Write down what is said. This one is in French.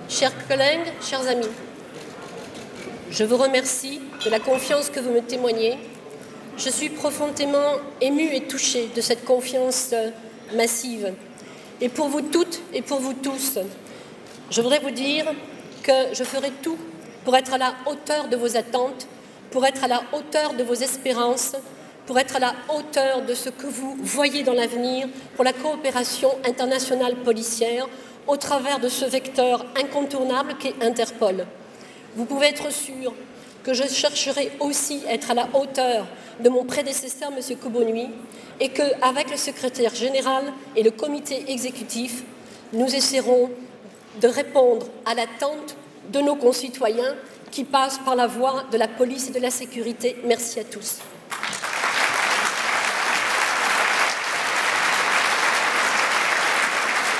Chers collègues, chers amis, je vous remercie de la confiance que vous me témoignez. Je suis profondément émue et touchée de cette confiance massive. Et pour vous toutes et pour vous tous, je voudrais vous dire que je ferai tout pour être à la hauteur de vos attentes, pour être à la hauteur de vos espérances, pour être à la hauteur de ce que vous voyez dans l'avenir pour la coopération internationale policière au travers de ce vecteur incontournable qu'est Interpol. Vous pouvez être sûr que je chercherai aussi à être à la hauteur de mon prédécesseur, M. Cobonnuy, et qu'avec le secrétaire général et le comité exécutif, nous essaierons de répondre à l'attente de nos concitoyens qui passent par la voie de la police et de la sécurité. Merci à tous.